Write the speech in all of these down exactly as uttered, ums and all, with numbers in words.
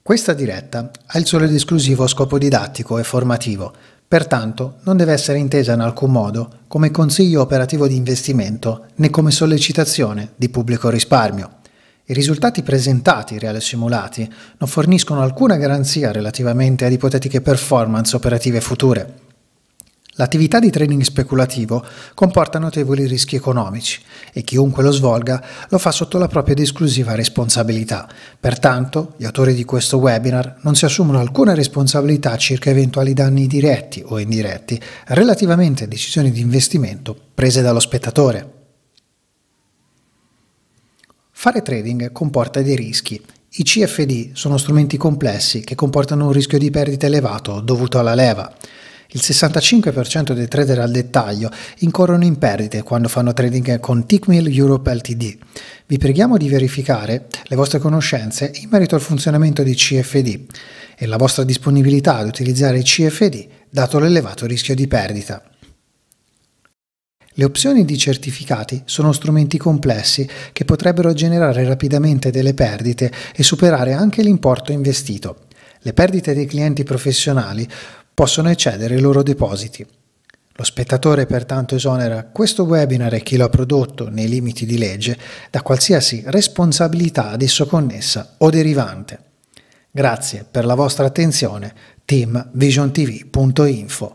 Questa diretta ha il solo ed esclusivo scopo didattico e formativo, pertanto non deve essere intesa in alcun modo come consiglio operativo di investimento né come sollecitazione di pubblico risparmio. I risultati presentati, reali o simulati, non forniscono alcuna garanzia relativamente ad ipotetiche performance operative future. L'attività di trading speculativo comporta notevoli rischi economici e chiunque lo svolga lo fa sotto la propria ed esclusiva responsabilità. Pertanto, gli autori di questo webinar non si assumono alcuna responsabilità circa eventuali danni diretti o indiretti relativamente a decisioni di investimento prese dallo spettatore. Fare trading comporta dei rischi. I C F D sono strumenti complessi che comportano un rischio di perdita elevato dovuto alla leva. Il sessantacinque per cento dei trader al dettaglio incorrono in perdite quando fanno trading con Tickmill Europe Ltd. Vi preghiamo di verificare le vostre conoscenze in merito al funzionamento di C F D e la vostra disponibilità ad utilizzare i C F D dato l'elevato rischio di perdita. Le opzioni di certificati sono strumenti complessi che potrebbero generare rapidamente delle perdite e superare anche l'importo investito. Le perdite dei clienti professionali possono eccedere i loro depositi. Lo spettatore pertanto esonera questo webinar e chi lo ha prodotto nei limiti di legge da qualsiasi responsabilità ad esso connessa o derivante. Grazie per la vostra attenzione. team vision t v punto info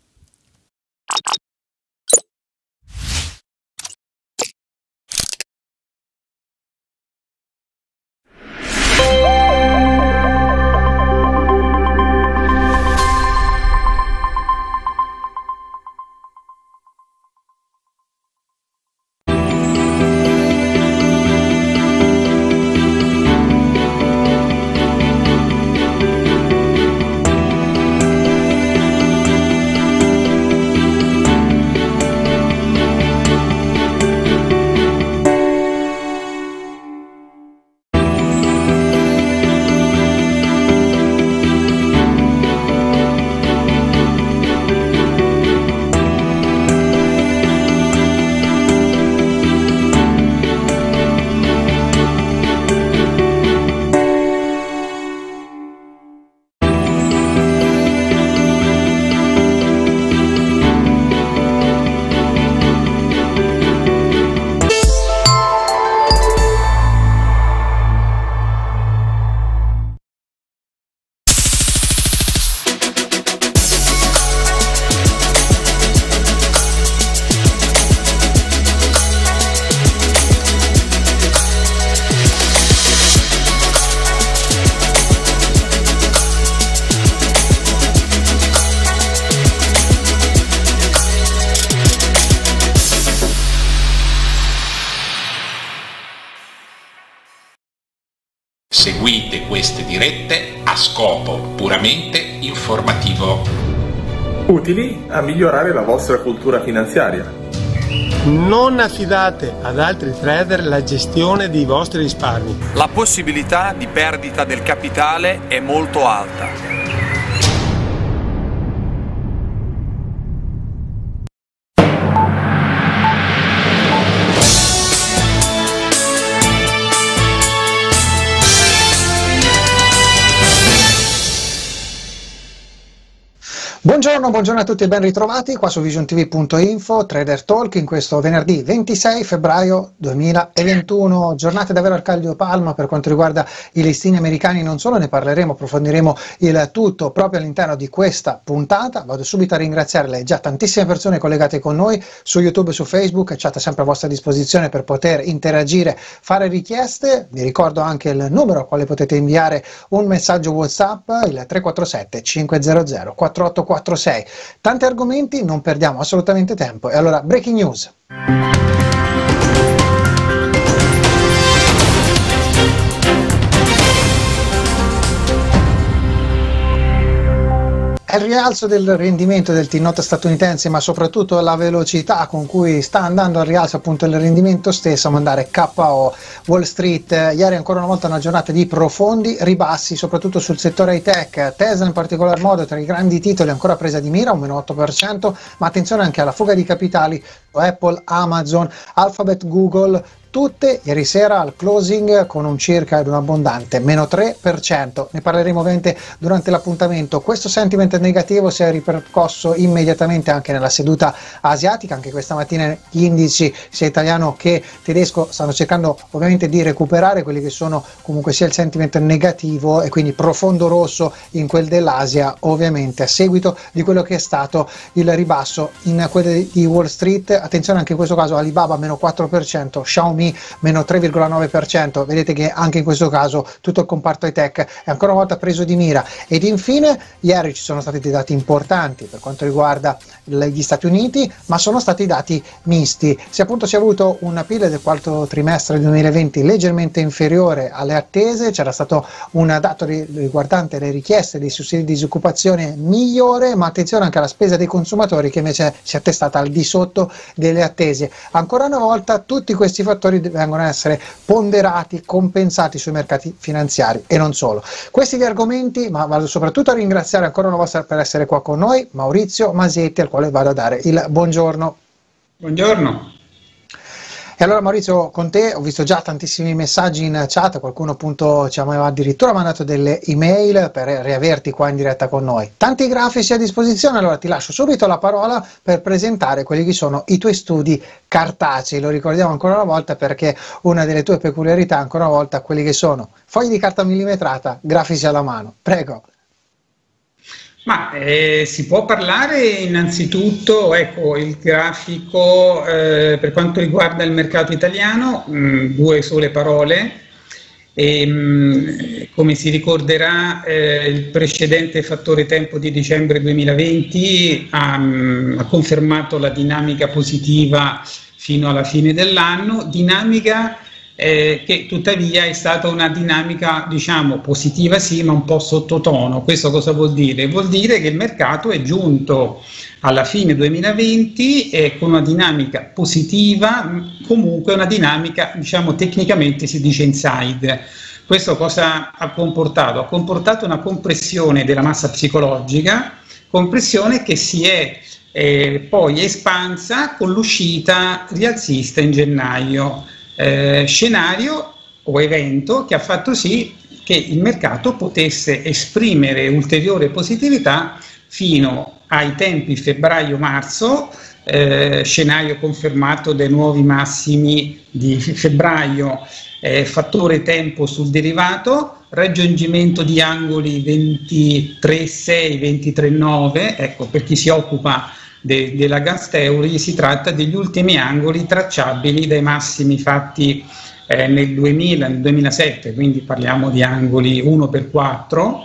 Seguite queste dirette a scopo puramente informativo. Utili a migliorare la vostra cultura finanziaria. Non affidate ad altri trader la gestione dei vostri risparmi. La possibilità di perdita del capitale è molto alta. Buongiorno, buongiorno a tutti e ben ritrovati qua su vision t v punto info, Trader Talk in questo venerdì ventisei febbraio duemilaventuno, giornate davvero al caglio palma per quanto riguarda i listini americani, non solo, ne parleremo, approfondiremo il tutto proprio all'interno di questa puntata. Vado subito a ringraziare le già tantissime persone collegate con noi su YouTube e su Facebook, chat sempre a vostra disposizione per poter interagire, fare richieste. Vi ricordo anche il numero al quale potete inviare un messaggio WhatsApp, il tre quattro sette cinque zero zero quattro otto quattro sei. Tanti argomenti, non perdiamo assolutamente tempo. E allora, breaking news. È il rialzo del rendimento del T-Note statunitense, ma soprattutto la velocità con cui sta andando al rialzo appunto il rendimento stesso a mandare K O Wall Street. Ieri ancora una volta una giornata di profondi ribassi, soprattutto sul settore high tech. Tesla in particolar modo tra i grandi titoli ancora presa di mira, un meno otto per cento, ma attenzione anche alla fuga di capitali Apple, Amazon, Alphabet, Google, tutte ieri sera al closing con un circa ed un abbondante meno tre per cento. Ne parleremo ovviamente durante l'appuntamento. Questo sentiment negativo si è ripercosso immediatamente anche nella seduta asiatica. Anche questa mattina gli indici sia italiano che tedesco stanno cercando ovviamente di recuperare quelli che sono comunque sia il sentiment negativo, e quindi profondo rosso in quel dell'Asia, ovviamente a seguito di quello che è stato il ribasso in quelle di Wall Street. Attenzione anche in questo caso Alibaba meno quattro per cento, Xiaomi meno tre virgola nove per cento. Vedete che anche in questo caso tutto il comparto high tech è ancora una volta preso di mira. Ed infine ieri ci sono stati dei dati importanti per quanto riguarda gli Stati Uniti, ma sono stati dati misti. Se appunto si è avuto un P I L del quarto trimestre duemilaventi leggermente inferiore alle attese, c'era stato un dato riguardante le richieste dei sussidi di disoccupazione migliore, ma attenzione anche alla spesa dei consumatori che invece si è attestata al di sotto delle attese. Ancora una volta tutti questi fattori vengono a essere ponderati, compensati sui mercati finanziari e non solo. Questi gli argomenti, ma vado soprattutto a ringraziare ancora una volta per essere qua con noi Maurizio Masietti, al quale vado a dare il buongiorno. Buongiorno. E allora Maurizio, con te ho visto già tantissimi messaggi in chat, qualcuno appunto ci aveva addirittura mandato delle email per riaverti qua in diretta con noi. Tanti grafici a disposizione, allora ti lascio subito la parola per presentare quelli che sono i tuoi studi cartacei. Lo ricordiamo ancora una volta perché una delle tue peculiarità ancora una volta quelli che sono fogli di carta millimetrata, grafici alla mano. Prego. Ma eh, si può parlare innanzitutto, ecco, il grafico eh, per quanto riguarda il mercato italiano, mh, due sole parole. E, mh, come si ricorderà, eh, il precedente fattore tempo di dicembre duemilaventi ha, mh, ha confermato la dinamica positiva fino alla fine dell'anno, dinamica Eh, che tuttavia è stata una dinamica, diciamo, positiva sì, ma un po' sottotono. Questo cosa vuol dire? Vuol dire che il mercato è giunto alla fine duemilaventi eh, con una dinamica positiva, comunque una dinamica, diciamo, tecnicamente si dice inside. Questo cosa ha comportato? Ha comportato una compressione della massa psicologica, compressione che si è eh, poi espansa con l'uscita rialzista in gennaio. Eh, scenario o evento che ha fatto sì che il mercato potesse esprimere ulteriore positività fino ai tempi febbraio-marzo, eh, scenario confermato dai nuovi massimi di febbraio, eh, fattore tempo sul derivato, raggiungimento di angoli ventitré virgola sei, ventitré virgola nove, ecco, per chi si occupa De, della gas theory si tratta degli ultimi angoli tracciabili dai massimi fatti eh, nel duemila, nel duemilasette, quindi parliamo di angoli uno per quattro,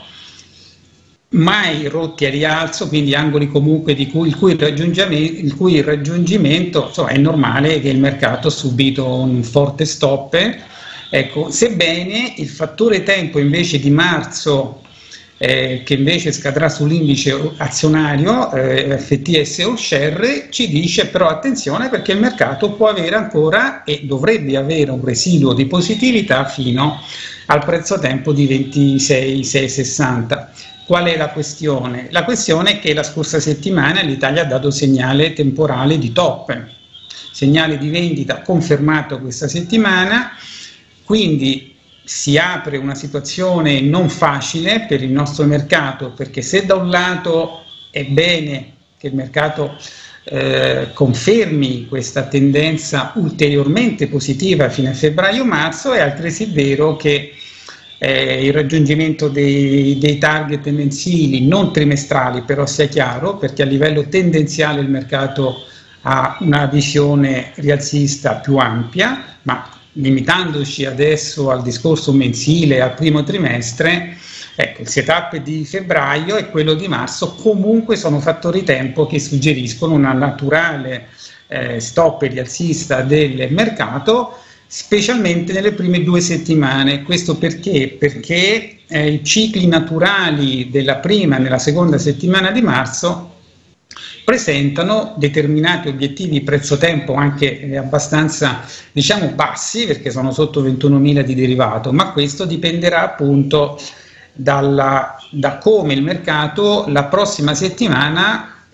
mai rotti a rialzo, quindi angoli comunque di cui, il, cui raggiungimento, il cui raggiungimento, insomma, è normale che il mercato ha subito un forte stop. Ecco, sebbene il fattore tempo invece di marzo Eh, che invece scadrà sull'indice azionario eh, F T S All Share, ci dice però attenzione perché il mercato può avere ancora e dovrebbe avere un residuo di positività fino al prezzo tempo di ventisei virgola seicentosessanta. Qual è la questione? La questione è che la scorsa settimana l'Italia ha dato segnale temporale di top, segnale di vendita confermato questa settimana, quindi si apre una situazione non facile per il nostro mercato, perché se da un lato è bene che il mercato eh, confermi questa tendenza ulteriormente positiva fino a febbraio-marzo, è altresì vero che eh, il raggiungimento dei, dei target mensili, non trimestrali però sia chiaro, perché a livello tendenziale il mercato ha una visione rialzista più ampia, ma limitandoci adesso al discorso mensile, al primo trimestre, ecco, il setup di febbraio e quello di marzo comunque sono fattori tempo che suggeriscono una naturale eh, stop rialzista del mercato, specialmente nelle prime due settimane. Questo perché? Perché eh, i cicli naturali della prima e nella seconda settimana di marzo presentano determinati obiettivi prezzo-tempo anche eh, abbastanza, diciamo, bassi, perché sono sotto ventunomila di derivato, ma questo dipenderà appunto dalla, da come il mercato la prossima settimana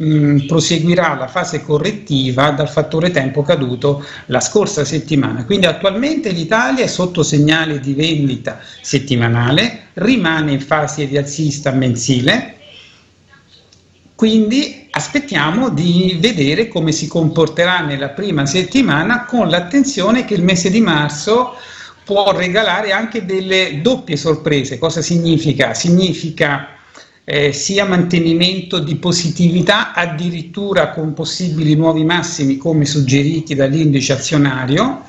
mh, proseguirà la fase correttiva dal fattore tempo caduto la scorsa settimana. Quindi attualmente l'Italia è sotto segnale di vendita settimanale, rimane in fase rialzista mensile, quindi aspettiamo di vedere come si comporterà nella prima settimana, con l'attenzione che il mese di marzo può regalare anche delle doppie sorprese. Cosa significa? Significa eh, sia mantenimento di positività, addirittura con possibili nuovi massimi come suggeriti dall'indice azionario,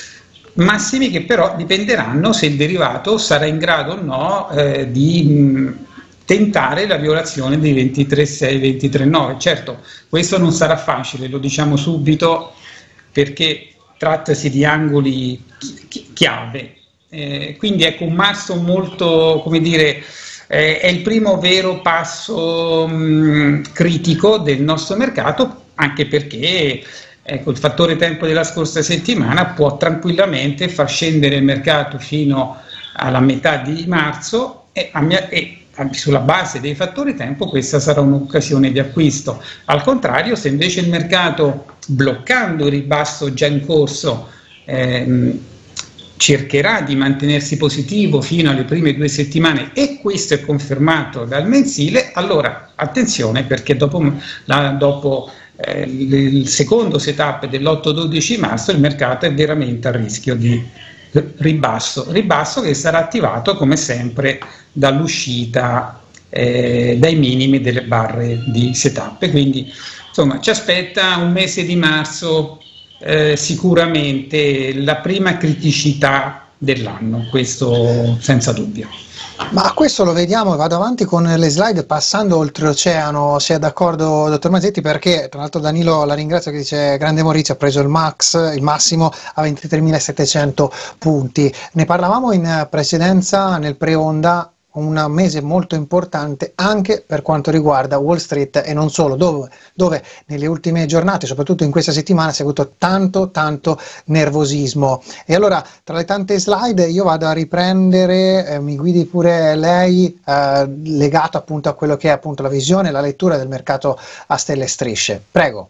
massimi che però dipenderanno se il derivato sarà in grado o no eh, di mh, tentare la violazione dei ventitré virgola sei, ventitré virgola nove. Certo, questo non sarà facile, lo diciamo subito, perché trattasi di angoli chiave, eh, quindi ecco un marzo molto, come dire, eh, è il primo vero passo mh, critico del nostro mercato, anche perché ecco, il fattore tempo della scorsa settimana può tranquillamente far scendere il mercato fino alla metà di marzo e, a mia, e sulla base dei fattori tempo questa sarà un'occasione di acquisto. Al contrario, se invece il mercato, bloccando il ribasso già in corso, ehm, cercherà di mantenersi positivo fino alle prime due settimane, e questo è confermato dal mensile, allora attenzione, perché dopo, la, dopo eh, il secondo setup dell'otto dodici marzo il mercato è veramente a rischio di ribasso, ribasso che sarà attivato come sempre dall'uscita eh, dai minimi delle barre di setup. Quindi insomma ci aspetta un mese di marzo eh, sicuramente la prima criticità dell'anno, questo senza dubbio. Ma questo lo vediamo, vado avanti con le slide passando oltreoceano, se è d'accordo dottor Mazzetti, perché tra l'altro Danilo la ringrazio che dice grande Maurizio ha preso il max, il massimo a ventitremilasettecento punti. Ne parlavamo in precedenza nel pre-onda, un mese molto importante anche per quanto riguarda Wall Street e non solo, dove, dove nelle ultime giornate, soprattutto in questa settimana, si è avuto tanto tanto nervosismo. E allora tra le tante slide io vado a riprendere, eh, mi guidi pure lei, eh, legato appunto a quello che è appunto la visione, la lettura del mercato a stelle e strisce. Prego.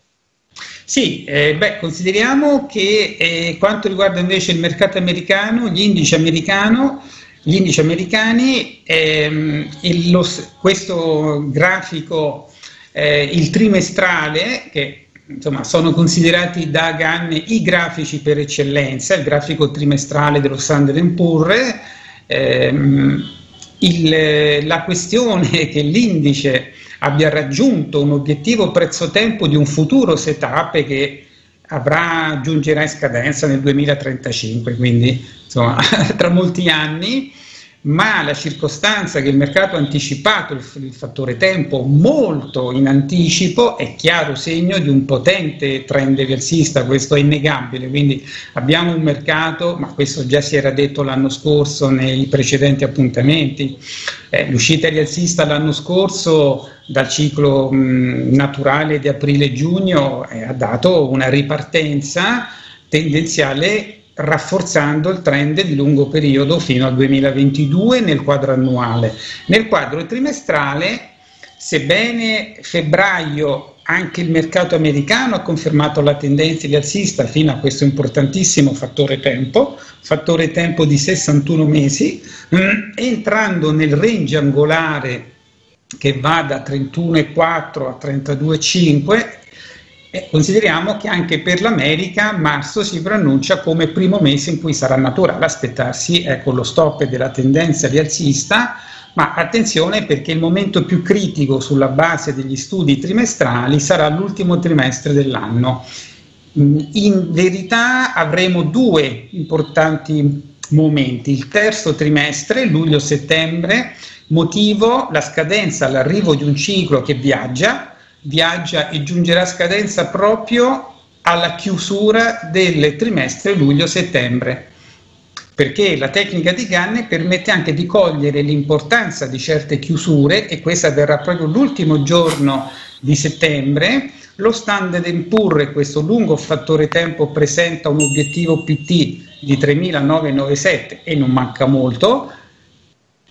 Sì, eh, beh, consideriamo che eh, quanto riguarda invece il mercato americano, gli indici americano Gli indici americani, ehm, il, lo, questo grafico, eh, il trimestrale, che insomma sono considerati da Gann i grafici per eccellenza, il grafico trimestrale dello Standard and Poor's, ehm, il, la questione che l'indice abbia raggiunto un obiettivo prezzo-tempo di un futuro setup che avrà, giungerà in scadenza nel duemilatrentacinque, quindi insomma tra molti anni, ma la circostanza che il mercato ha anticipato il, il fattore tempo molto in anticipo è chiaro segno di un potente trend rialzista, questo è innegabile. Quindi abbiamo un mercato, ma questo già si era detto l'anno scorso nei precedenti appuntamenti, eh, l'uscita rialzista l'anno scorso dal ciclo mh, naturale di aprile-giugno eh, ha dato una ripartenza tendenziale, rafforzando il trend di lungo periodo fino al duemilaventidue nel quadro annuale. Nel quadro trimestrale, sebbene febbraio anche il mercato americano ha confermato la tendenza rialzista fino a questo importantissimo fattore tempo, fattore tempo di sessantuno mesi, mh, entrando nel range angolare che va da trentuno virgola quattro a trentadue virgola cinque. Eh, consideriamo che anche per l'America marzo si preannuncia come primo mese in cui sarà naturale aspettarsi ecco, lo stop della tendenza rialzista, ma attenzione perché il momento più critico sulla base degli studi trimestrali sarà l'ultimo trimestre dell'anno. In verità avremo due importanti momenti: il terzo trimestre, luglio-settembre, motivo la scadenza, l'arrivo di un ciclo che viaggia, viaggia e giungerà a scadenza proprio alla chiusura del trimestre luglio-settembre, perché la tecnica di Gann permette anche di cogliere l'importanza di certe chiusure, e questa avverrà proprio l'ultimo giorno di settembre. Lo Standard and Poor's, questo lungo fattore tempo, presenta un obiettivo P T di tremilanovecentonovantasette e non manca molto,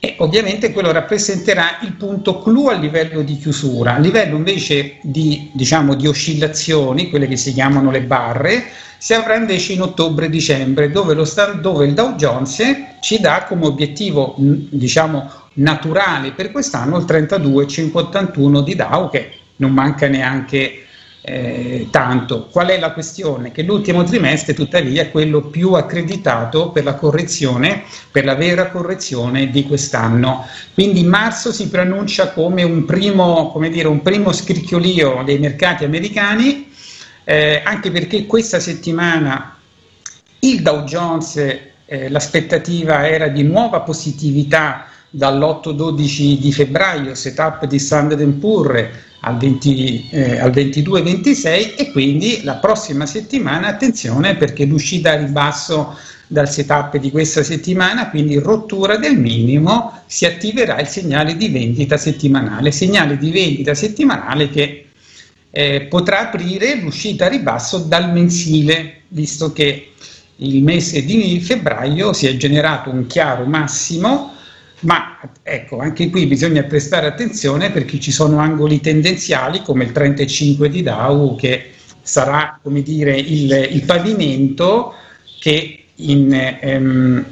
E ovviamente quello rappresenterà il punto clou a livello di chiusura. A livello invece di, diciamo, di oscillazioni, quelle che si chiamano le barre, si avrà invece in ottobre-dicembre, dove, lo sta, dove il Dow Jones ci dà come obiettivo, diciamo, naturale per quest'anno il trentadue virgola cinquantuno di Dow, che non manca neanche Eh, tanto. Qual è la questione? Che l'ultimo trimestre tuttavia è quello più accreditato per la correzione, per la vera correzione di quest'anno. Quindi marzo si preannuncia come un primo, come dire, un primo scricchiolio dei mercati americani, eh, anche perché questa settimana il Dow Jones, eh, l'aspettativa era di nuova positività dall'otto dodici di febbraio, setup di Standard and Poor's al, eh, al ventidue ventisei, e quindi la prossima settimana attenzione, perché l'uscita a ribasso dal setup di questa settimana, quindi rottura del minimo, si attiverà il segnale di vendita settimanale, segnale di vendita settimanale che eh, potrà aprire l'uscita a ribasso dal mensile, visto che il mese di febbraio si è generato un chiaro massimo. Ma ecco, anche qui bisogna prestare attenzione, perché ci sono angoli tendenziali come il trentacinque di Dow, che sarà, come dire, il, il pavimento che in, ehm,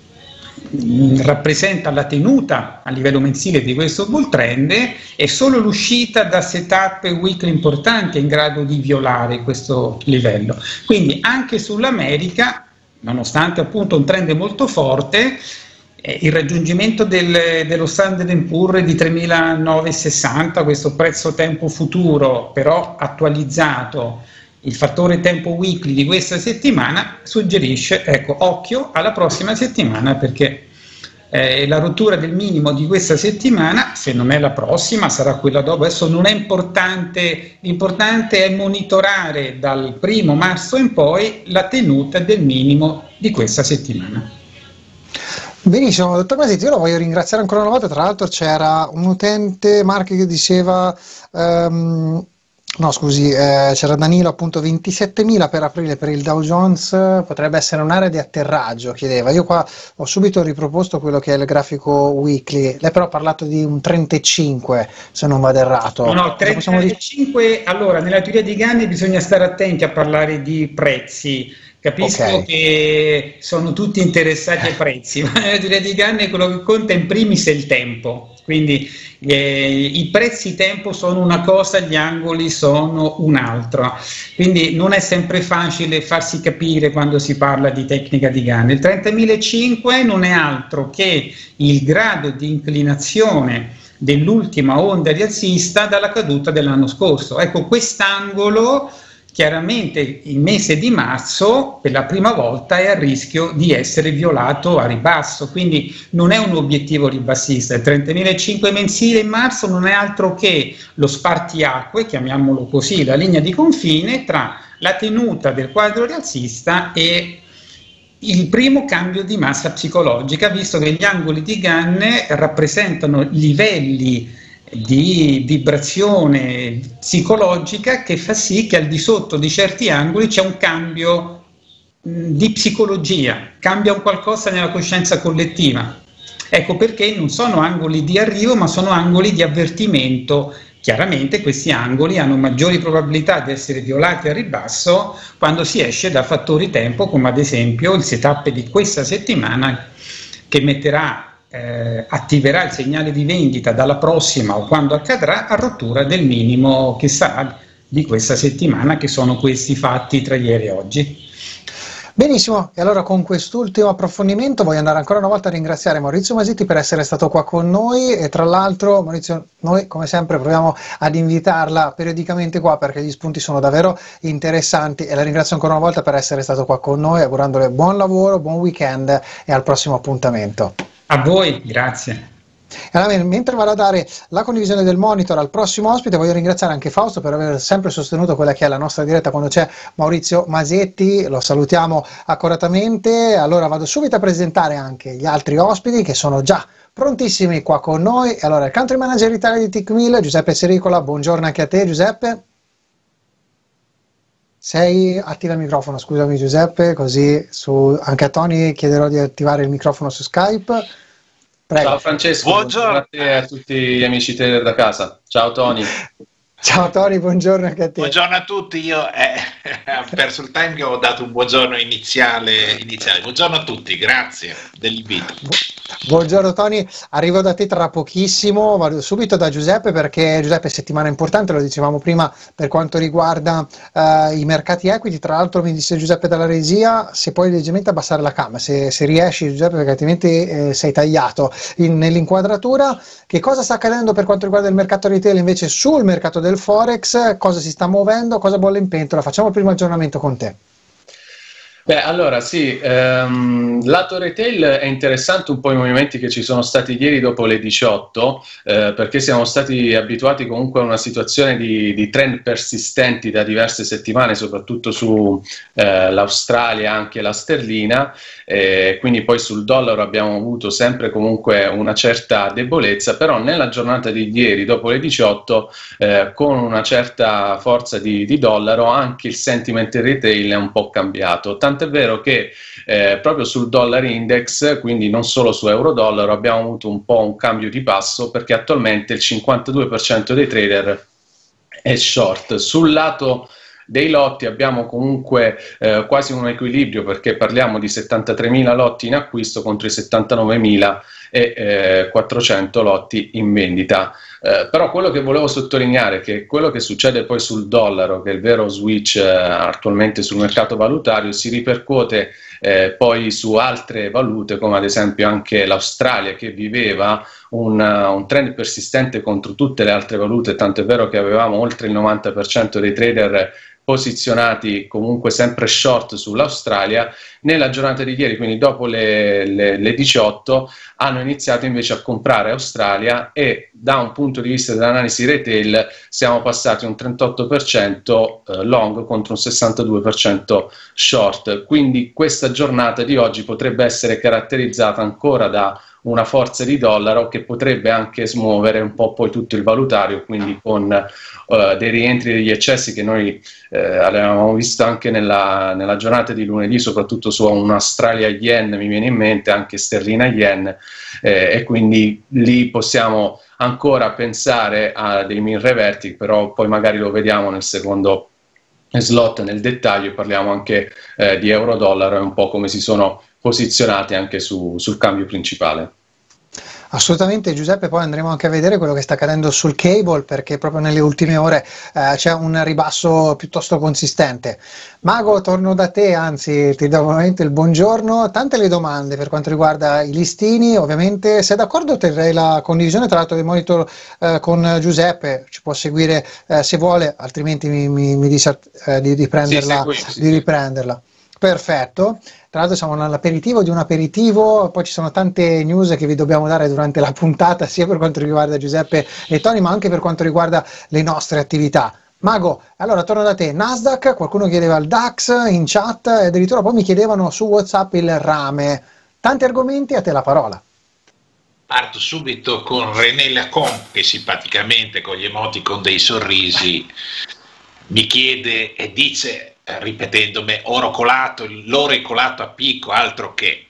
rappresenta la tenuta a livello mensile di questo bull trend, e solo l'uscita da setup weekly importanti è in grado di violare questo livello. Quindi anche sull'America, nonostante appunto un trend molto forte, il raggiungimento del, dello Standard and Poor's di tremilanovecentosessanta, questo prezzo tempo futuro però attualizzato, il fattore tempo weekly di questa settimana suggerisce, ecco, occhio alla prossima settimana, perché eh, la rottura del minimo di questa settimana, se non è la prossima, sarà quella dopo. Adesso non è importante, l'importante è monitorare dal primo marzo in poi la tenuta del minimo di questa settimana. Benissimo, dottor Masetti, io lo voglio ringraziare ancora una volta. Tra l'altro c'era un utente, Marco, che diceva, um, no scusi, eh, c'era Danilo, appunto, ventisettemila per aprile per il Dow Jones, potrebbe essere un'area di atterraggio, chiedeva. Io qua ho subito riproposto quello che è il grafico weekly, lei però ha parlato di un trentacinque, se non vado errato. No, no, trentacinque, allora nella teoria di Ganni bisogna stare attenti a parlare di prezzi. Capisco okay. che sono tutti interessati ai prezzi, ma nella teoria di Ganni quello che conta in primis è il tempo. Quindi eh, i prezzi tempo sono una cosa, gli angoli sono un'altra. Quindi non è sempre facile farsi capire quando si parla di tecnica di Ganni. Il trentamilacinquecento non è altro che il grado di inclinazione dell'ultima onda rialzista dalla caduta dell'anno scorso. Ecco, quest'angolo chiaramente il mese di marzo per la prima volta è a rischio di essere violato a ribasso, quindi non è un obiettivo ribassista. Il trentamilacinquecento mensile in marzo non è altro che lo spartiacque, chiamiamolo così, la linea di confine tra la tenuta del quadro rialzista e il primo cambio di massa psicologica, visto che gli angoli di Gann rappresentano livelli di vibrazione psicologica che fa sì che al di sotto di certi angoli c'è un cambio mh, di psicologia, cambia un qualcosa nella coscienza collettiva. Ecco perché non sono angoli di arrivo, ma sono angoli di avvertimento. Chiaramente questi angoli hanno maggiori probabilità di essere violati a ribasso quando si esce da fattori tempo, come ad esempio il setup di questa settimana, che metterà Eh, attiverà il segnale di vendita dalla prossima o quando accadrà a rottura del minimo che sarà di questa settimana, che sono questi fatti tra ieri e oggi. Benissimo, e allora con quest'ultimo approfondimento voglio andare ancora una volta a ringraziare Maurizio Masetti per essere stato qua con noi, e tra l'altro Maurizio, noi come sempre proviamo ad invitarla periodicamente qua perché gli spunti sono davvero interessanti, e la ringrazio ancora una volta per essere stato qua con noi, augurandole buon lavoro, buon weekend e al prossimo appuntamento. A voi, grazie. Allora, mentre vado a dare la condivisione del monitor al prossimo ospite, voglio ringraziare anche Fausto per aver sempre sostenuto quella che è la nostra diretta quando c'è Maurizio Masetti, lo salutiamo accuratamente. Allora vado subito a presentare anche gli altri ospiti che sono già prontissimi qua con noi. Allora, il country manager Italia di TechMill, Giuseppe Sericola, buongiorno anche a te Giuseppe. Sei, attiva il microfono, scusami Giuseppe, così su, anche a Tony chiederò di attivare il microfono su Skype. Prego. Ciao Francesco, buongiorno a te e a tutti gli amici trader da casa. Ciao Tony. Ciao Tony, buongiorno anche a te. Buongiorno a tutti, io eh, ho perso il time che ho dato un buongiorno iniziale, iniziale. Buongiorno a tutti, grazie dell'invito. Buongiorno Tony, arrivo da te tra pochissimo, vado subito da Giuseppe perché Giuseppe è settimana importante, lo dicevamo prima per quanto riguarda uh, i mercati equity. Tra l'altro mi disse Giuseppe dalla regia se puoi leggermente abbassare la cam, se, se riesci Giuseppe, perché altrimenti eh, sei tagliato in, nell'inquadratura. Che cosa sta accadendo per quanto riguarda il mercato retail invece sul mercato del Forex? Cosa si sta muovendo, cosa bolle in pentola? Facciamo il primo aggiornamento con te. Beh, allora sì, ehm, lato retail è interessante un po' i movimenti che ci sono stati ieri dopo le diciotto, eh, perché siamo stati abituati comunque a una situazione di, di trend persistenti da diverse settimane, soprattutto su eh, l'Australia, anche la sterlina, eh, quindi poi sul dollaro abbiamo avuto sempre comunque una certa debolezza, però nella giornata di ieri dopo le diciotto, eh, con una certa forza di, di dollaro, anche il sentiment retail è un po' cambiato. Tant'è vero che eh, proprio sul dollar index, quindi non solo su euro-dollaro, abbiamo avuto un po' un cambio di passo, perché attualmente il cinquantadue per cento dei trader è short. Sul lato dei lotti abbiamo comunque eh, quasi un equilibrio, perché parliamo di settantatremila lotti in acquisto contro i settantanovemila e eh, quattrocento lotti in vendita. Eh, però quello che volevo sottolineare è che quello che succede poi sul dollaro, che è il vero switch eh, attualmente sul mercato valutario, si ripercuote eh, poi su altre valute, come ad esempio anche l'Australia, che viveva un, uh, un trend persistente contro tutte le altre valute, tanto è vero che avevamo oltre il novanta per cento dei trader posizionati comunque sempre short sull'Australia. Nella giornata di ieri, quindi dopo le, le, le diciotto, hanno iniziato invece a comprare Australia, e da un punto di vista dell'analisi retail siamo passati un trentotto per cento long contro un sessantadue per cento short. Quindi questa giornata di oggi potrebbe essere caratterizzata ancora da una forza di dollaro che potrebbe anche smuovere un po' poi tutto il valutario, quindi con uh, dei rientri degli eccessi che noi eh, avevamo visto anche nella, nella giornata di lunedì, soprattutto su un Australia Yen, mi viene in mente anche sterlina Yen, eh, e quindi lì possiamo ancora pensare a dei mean reverting, però poi magari lo vediamo nel secondo slot nel dettaglio, e parliamo anche eh, di euro-dollaro e un po' come si sono posizionati anche su, sul cambio principale. Assolutamente Giuseppe, poi andremo anche a vedere quello che sta accadendo sul cable, perché proprio nelle ultime ore eh, c'è un ribasso piuttosto consistente. Mago, torno da te, anzi ti do ovviamente il buongiorno. Tante le domande per quanto riguarda i listini, ovviamente se è d'accordo terrei la condivisione tra l'altro del monitor eh, con Giuseppe, ci può seguire eh, se vuole, altrimenti mi, mi, mi dice eh, di, di, prenderla, sì, sì, di riprenderla. Perfetto. Tra l'altro siamo all'aperitivo di un aperitivo, poi ci sono tante news che vi dobbiamo dare durante la puntata, sia per quanto riguarda Giuseppe e Tony, ma anche per quanto riguarda le nostre attività. Mago, allora torno da te. Nasdaq, qualcuno chiedeva il DAX in chat, e addirittura poi mi chiedevano su WhatsApp il rame. Tanti argomenti, a te la parola. Parto subito con René Lacombe, che simpaticamente con gli emoticon dei sorrisi mi chiede e dice, ripetendomi, oro colato, l'oro è colato a picco, altro che.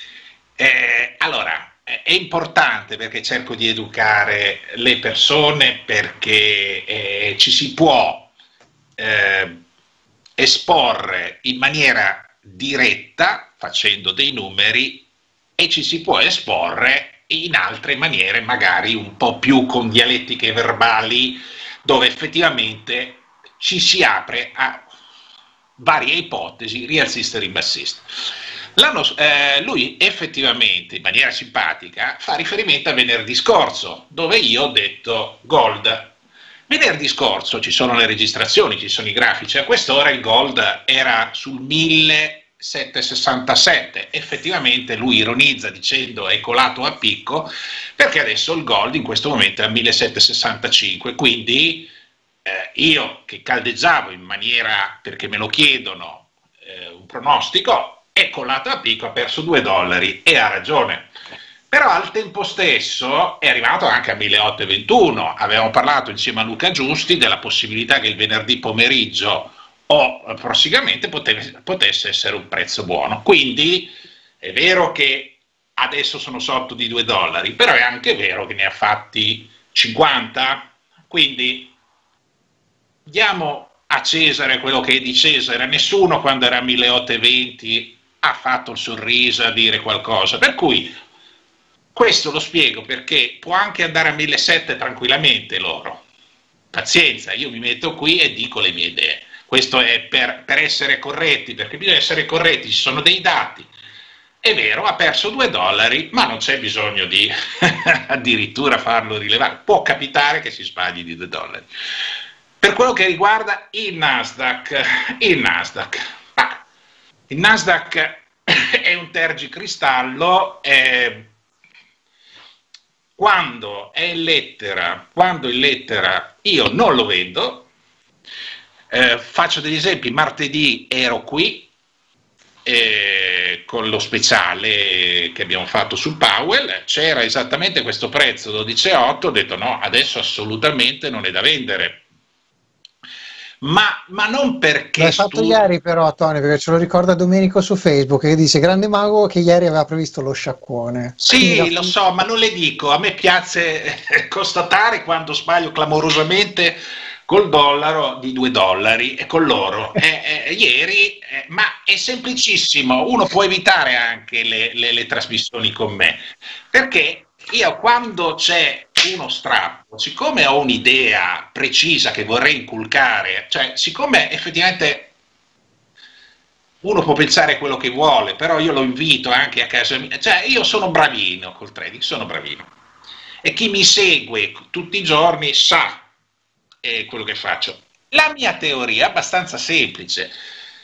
Eh, allora, è importante perché cerco di educare le persone, perché eh, ci si può eh, esporre in maniera diretta facendo dei numeri, e ci si può esporre in altre maniere, magari un po' più con dialettiche verbali, dove effettivamente ci si apre a varie ipotesi rialziste e ribassiste. L'anno, eh, lui effettivamente in maniera simpatica fa riferimento a venerdì scorso, dove io ho detto gold. Venerdì scorso ci sono le registrazioni, ci sono i grafici, a quest'ora il gold era sul millesettecentosessantasette. Effettivamente lui ironizza dicendo è colato a picco, perché adesso il gold in questo momento è a millesettecentosessantacinque, quindi Eh, io che caldeggiavo in maniera, perché me lo chiedono, eh, un pronostico, è colato a picco, ha perso due dollari, e ha ragione. Però al tempo stesso è arrivato anche a milleottocentoventuno. Avevamo parlato insieme a Luca Giusti della possibilità che il venerdì pomeriggio o prossimamente potesse, potesse essere un prezzo buono. Quindi è vero che adesso sono sotto di due dollari, però è anche vero che ne ha fatti cinquanta, quindi diamo a Cesare quello che è di Cesare. Nessuno quando era a milleottocentoventi ha fatto il sorriso a dire qualcosa, per cui questo lo spiego perché può anche andare a millesettecento tranquillamente l'oro. Pazienza, io mi metto qui e dico le mie idee. Questo è per, per essere corretti, perché bisogna essere corretti, ci sono dei dati. È vero, ha perso due dollari, ma non c'è bisogno di addirittura farlo rilevare. Può capitare che si sbagli di due dollari. Per quello che riguarda il Nasdaq, il Nasdaq, ah, il Nasdaq è un tergicristallo, è, quando è in lettera, quando in lettera io non lo vendo. Eh, faccio degli esempi: martedì ero qui eh, con lo speciale che abbiamo fatto sul Powell, c'era esattamente questo prezzo dodici virgola otto, ho detto no, adesso assolutamente non è da vendere. Ma, ma non perché... L'hai fatto studi... ieri però, Tony, perché ce lo ricorda Domenico su Facebook, che dice grande mago che ieri aveva previsto lo sciacquone. Sì, Quindi... lo so, ma non le dico, a me piace constatare quando sbaglio clamorosamente col dollaro di due dollari e con l'oro. Eh, eh, ieri, eh, ma è semplicissimo, uno può evitare anche le, le, le trasmissioni con me, perché io quando c'è uno strappo, siccome ho un'idea precisa che vorrei inculcare, cioè siccome effettivamente uno può pensare quello che vuole, però io lo invito anche a casa mia, cioè io sono bravino col trading, sono bravino, e chi mi segue tutti i giorni sa eh, quello che faccio. La mia teoria è abbastanza semplice.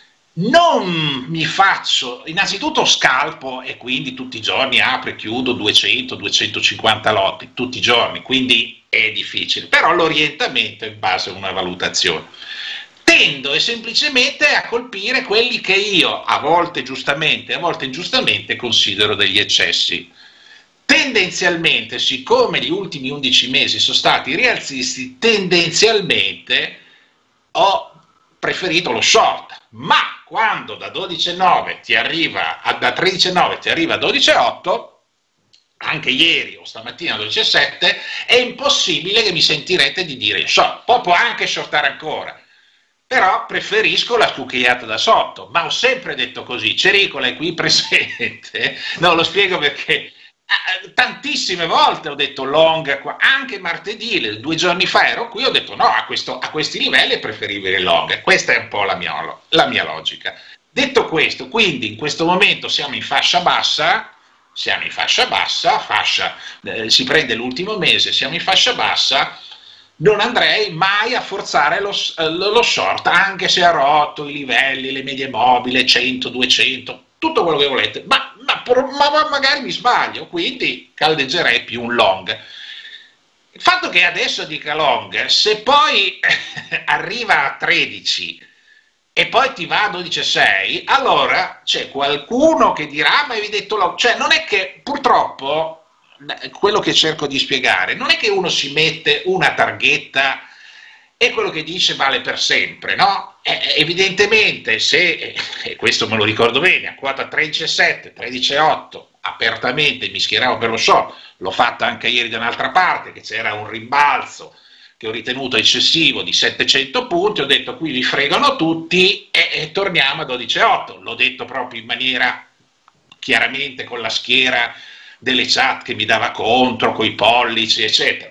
Non mi faccio, innanzitutto scalpo e quindi tutti i giorni apro e chiudo duecento duecentocinquanta lotti, tutti i giorni, quindi è difficile, però l'orientamento è in base a una valutazione. Tendo e semplicemente a colpire quelli che io, a volte giustamente, a volte ingiustamente, considero degli eccessi. Tendenzialmente, siccome gli ultimi undici mesi sono stati rialzisti, tendenzialmente ho preferito lo short, ma quando da dodici virgola nove ti arriva a, da tredici virgola nove ti arriva a dodici virgola otto, anche ieri o stamattina a dodici virgola sette, è impossibile che mi sentirete di dire short. Poi può anche shortare ancora, però preferisco la scucchiaiata da sotto, ma ho sempre detto così. Cericola è qui presente, no, lo spiego perché tantissime volte ho detto long, anche martedì, due giorni fa ero qui, ho detto no, a, questo, a questi livelli è preferibile long. Questa è un po' la mia, la mia logica. Detto questo, quindi in questo momento siamo in fascia bassa, siamo in fascia bassa, fascia, eh, si prende l'ultimo mese, siamo in fascia bassa, non andrei mai a forzare lo, lo short, anche se ha rotto i livelli, le medie mobili, cento, duecento, tutto quello che volete, ma, ma, ma magari mi sbaglio, quindi caldeggerei più un long. Il fatto che adesso dica long, se poi arriva a tredici e poi ti va a dodici virgola sei, allora c'è qualcuno che dirà ma avevi detto long, cioè non è che purtroppo, quello che cerco di spiegare, non è che uno si mette una targhetta e quello che dice vale per sempre, no? Eh, evidentemente se, e questo me lo ricordo bene, a quota tredici virgola sette, tredici virgola otto, apertamente mi schieravo per lo short, l'ho fatto anche ieri da un'altra parte, che c'era un rimbalzo che ho ritenuto eccessivo di settecento punti, ho detto qui vi fregano tutti e, e torniamo a dodici virgola otto, l'ho detto proprio in maniera chiaramente con la schiera delle chat che mi dava contro, coi pollici, eccetera.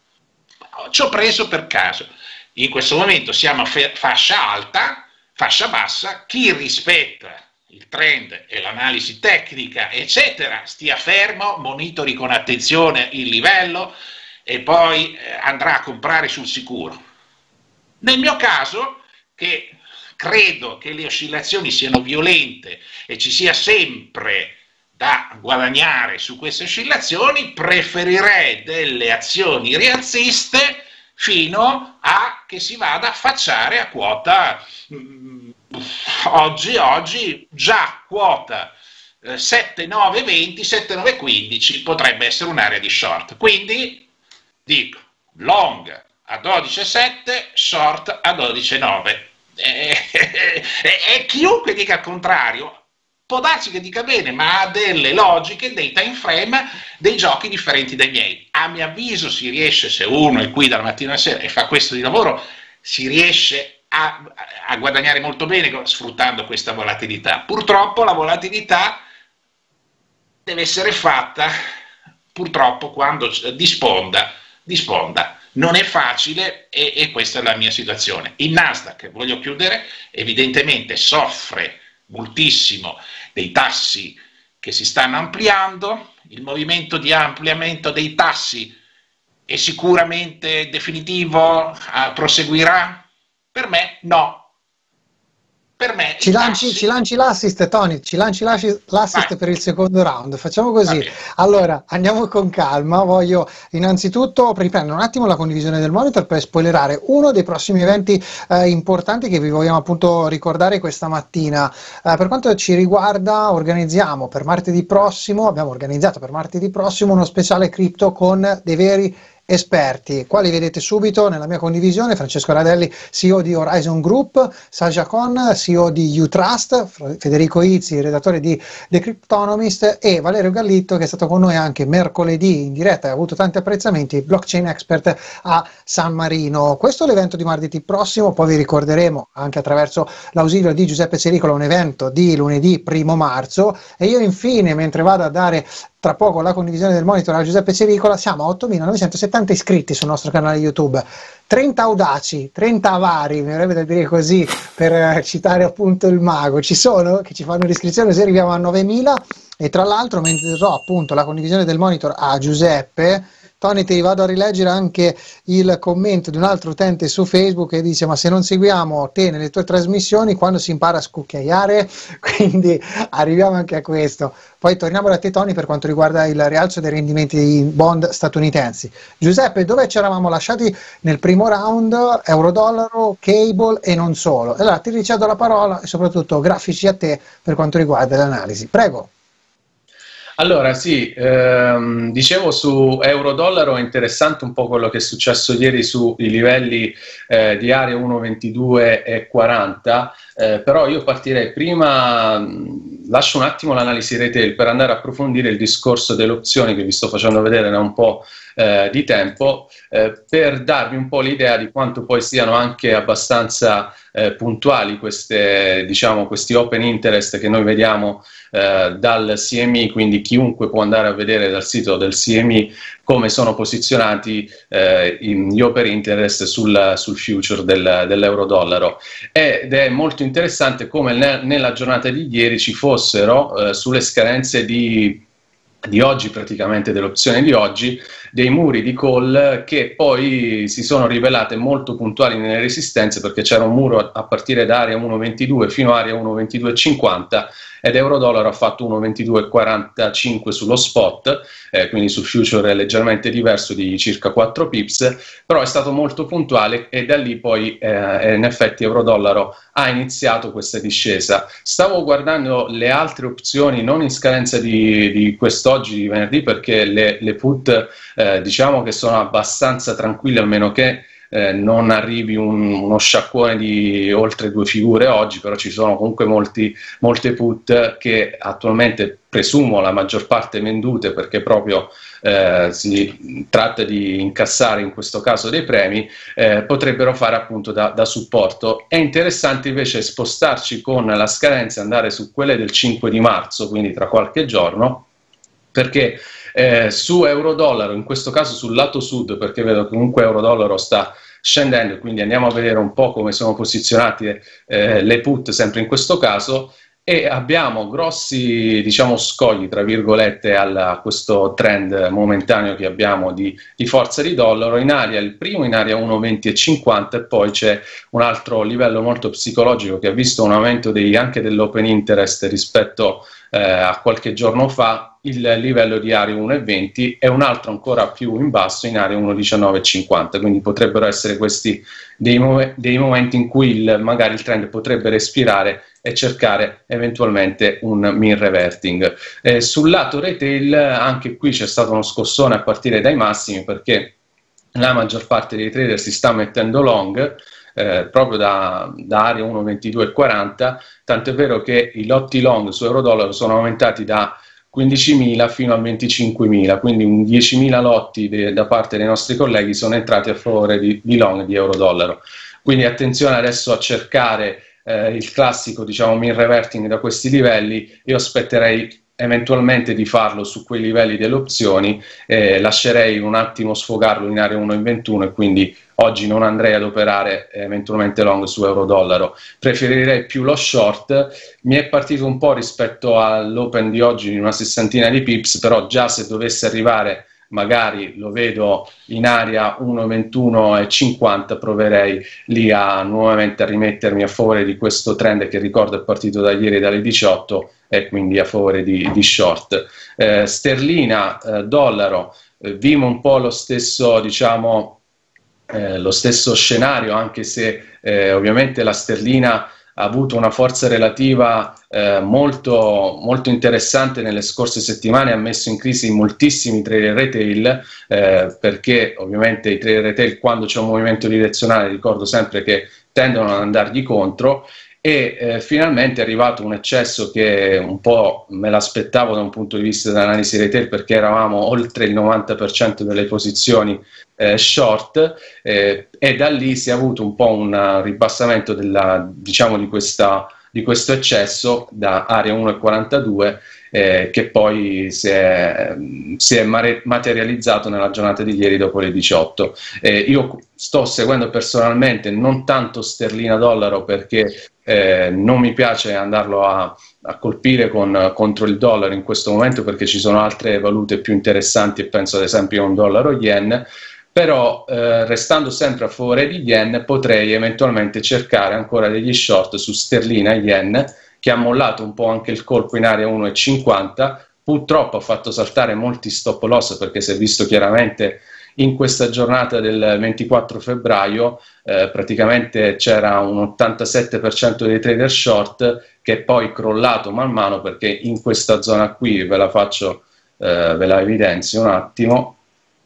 Ci ho preso per caso. In questo momento siamo a fascia alta, fascia bassa, chi rispetta il trend e l'analisi tecnica, eccetera, stia fermo, monitori con attenzione il livello e poi eh, andrà a comprare sul sicuro. Nel mio caso, che credo che le oscillazioni siano violente e ci sia sempre da guadagnare su queste oscillazioni, preferirei delle azioni rialziste fino a che si vada a affacciare a quota mh, oggi oggi già quota eh, sette nove venti, sette nove quindici potrebbe essere un'area di short, quindi dico long a dodici virgola sette, short a dodici virgola nove, e, e, e chiunque dica il contrario può darsi che dica bene, ma ha delle logiche, dei time frame, dei giochi differenti dai miei. A mio avviso si riesce, se uno è qui dalla mattina alla sera e fa questo di lavoro, si riesce a, a guadagnare molto bene sfruttando questa volatilità. Purtroppo la volatilità deve essere fatta, purtroppo, quando di sponda, di sponda. Non è facile e, e questa è la mia situazione. Il Nasdaq, voglio chiudere, evidentemente soffre moltissimo dei tassi che si stanno ampliando. Il movimento di ampliamento dei tassi è sicuramente definitivo, eh, proseguirà? Per me no. Per me ci lanci, tassi... ci lanci l'assist, Tony, ci lanci l'assist Vai. Per il secondo round. Facciamo così. Allora, andiamo con calma. Voglio innanzitutto riprendere un attimo la condivisione del monitor per spoilerare uno dei prossimi eventi eh, importanti che vi vogliamo appunto ricordare questa mattina. Eh, per quanto ci riguarda, organizziamo per martedì prossimo, abbiamo organizzato per martedì prossimo uno speciale cripto con dei veri esperti, quali vedete subito nella mia condivisione: Francesco Radelli, C E O di Horizon Group, Saja Kon, C E O di Utrust, Federico Izzi, redattore di The Cryptonomist, e Valerio Gallitto, che è stato con noi anche mercoledì in diretta e ha avuto tanti apprezzamenti, blockchain expert a San Marino. Questo è l'evento di martedì prossimo, poi vi ricorderemo anche attraverso l'ausilio di Giuseppe Cericola un evento di lunedì primo marzo, e io infine, mentre vado a dare tra poco la condivisione del monitor a Giuseppe Cericola, siamo a ottomilanovecentosettanta iscritti sul nostro canale YouTube, trenta audaci, trenta avari, mi verrebbe da dire così, per citare appunto il mago, ci sono, che ci fanno l'iscrizione, se arriviamo a novemila. E tra l'altro, mentre darò appunto la condivisione del monitor a Giuseppe, Tony, ti vado a rileggere anche il commento di un altro utente su Facebook che dice: ma se non seguiamo te nelle tue trasmissioni, quando si impara a scucchiaiare? Quindi arriviamo anche a questo. Poi torniamo da te, Tony, per quanto riguarda il rialzo dei rendimenti dei bond statunitensi. Giuseppe, dove ci eravamo lasciati nel primo round? Euro-dollaro, cable e non solo. Allora ti ricevo la parola e soprattutto grafici a te per quanto riguarda l'analisi. Prego. Allora sì, ehm, dicevo su euro-dollaro è interessante un po' quello che è successo ieri sui livelli eh, di area uno ventidue e quaranta, eh, però io partirei prima, mh, lascio un attimo l'analisi retail per andare a approfondire il discorso delle opzioni che vi sto facendo vedere da un po' eh, di tempo, eh, per darvi un po' l'idea di quanto poi siano anche abbastanza eh, puntuali queste, diciamo, questi open interest che noi vediamo eh, dal C M I, quindi chiunque può andare a vedere dal sito del C M I come sono posizionati eh, gli open interest sul, sul future del, dell'euro-dollaro, ed è molto interessante come ne, nella giornata di ieri ci fossero eh, sulle scadenze di di oggi, praticamente dell'opzione di oggi, dei muri di call che poi si sono rivelate molto puntuali nelle resistenze, perché c'era un muro a partire da area uno ventidue fino a area uno ventidue e cinquanta ed euro-dollaro ha fatto uno ventidue e quarantacinque sullo spot, eh, quindi sul future è leggermente diverso di circa quattro pips, però è stato molto puntuale e da lì poi eh, in effetti euro-dollaro ha iniziato questa discesa. Stavo guardando le altre opzioni non in scadenza di, di quest'oggi, di venerdì, perché le, le put eh, diciamo che sono abbastanza tranquille, a meno che Eh, non arrivi un, uno sciacquone di oltre due figure oggi, però ci sono comunque molti, molte put che attualmente presumo la maggior parte vendute, perché proprio eh, si tratta di incassare in questo caso dei premi, eh, potrebbero fare appunto da, da supporto. È interessante invece spostarci con la scadenza, andare su quelle del cinque di marzo, quindi tra qualche giorno, perché Eh, su euro-dollaro, in questo caso sul lato sud, perché vedo che comunque euro-dollaro sta scendendo, quindi andiamo a vedere un po' come sono posizionate eh, le put sempre in questo caso, e abbiamo grossi, diciamo, scogli tra virgolette a questo trend momentaneo che abbiamo di, di forza di dollaro in area, il primo in area uno venti e cinquanta, e poi c'è un altro livello molto psicologico che ha visto un aumento dei, anche dell'open interest rispetto eh, a qualche giorno fa, il livello di area uno venti, e un altro ancora più in basso in area uno diciannove e cinquanta, quindi potrebbero essere questi dei, mom- dei momenti in cui il, magari il trend potrebbe respirare e cercare eventualmente un mean reverting. Eh, sul lato retail anche qui c'è stato uno scossone a partire dai massimi, perché la maggior parte dei trader si sta mettendo long, eh, proprio da, da area uno virgola ventidue quaranta, tanto è vero che i lotti long su euro-dollaro sono aumentati da quindicimila fino a venticinquemila, quindi un diecimila lotti de, da parte dei nostri colleghi sono entrati a favore di, di long di euro-dollaro. Quindi attenzione adesso a cercare eh, il classico, diciamo, mean reverting da questi livelli. Io aspetterei eventualmente di farlo su quei livelli delle opzioni, eh, lascerei un attimo sfogarlo in area uno virgola ventuno e quindi oggi non andrei ad operare eventualmente long su euro-dollaro, preferirei più lo short. Mi è partito un po' rispetto all'open di oggi di una sessantina di pips, però già se dovesse arrivare magari lo vedo in area uno virgola ventuno e cinquanta, proverei lì a nuovamente a rimettermi a favore di questo trend che ricordo è partito da ieri dalle diciotto e quindi a favore di, di short. Eh, sterlina, eh, dollaro, eh, vimo un po' lo stesso, diciamo, eh, lo stesso scenario, anche se eh, ovviamente la sterlina ha avuto una forza relativa eh, molto, molto interessante nelle scorse settimane, ha messo in crisi moltissimi trader retail, eh, perché ovviamente i trader retail, quando c'è un movimento direzionale, ricordo sempre che tendono ad andargli contro, e eh, finalmente è arrivato un eccesso che un po' me l'aspettavo da un punto di vista dell'analisi retail, perché eravamo oltre il novanta per cento delle posizioni eh, short, eh, e da lì si è avuto un po' un ribassamento della, diciamo, di, questa, di questo eccesso da area uno virgola quarantadue, eh, che poi si è, si è materializzato nella giornata di ieri dopo le diciotto. Eh, io sto seguendo personalmente non tanto sterlina dollaro, perché eh, non mi piace andarlo a, a colpire con, contro il dollaro in questo momento, perché ci sono altre valute più interessanti, e penso ad esempio a un dollaro yen. Però eh, restando sempre a favore di yen, potrei eventualmente cercare ancora degli short su sterlina yen, che ha mollato un po' anche il colpo in area uno virgola cinquanta, purtroppo ha fatto saltare molti stop loss, perché si è visto chiaramente in questa giornata del ventiquattro febbraio, eh, praticamente c'era un ottantasette per cento dei trader short, che è poi crollato man mano, perché in questa zona qui, ve la faccio, eh, ve la evidenzio un attimo.